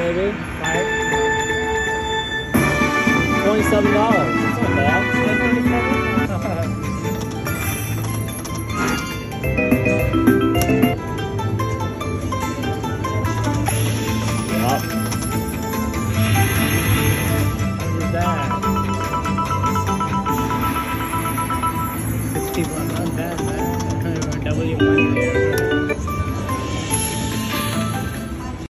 maybe. Right? $27. That's not bad. Yep. Look at that. 6 people on that.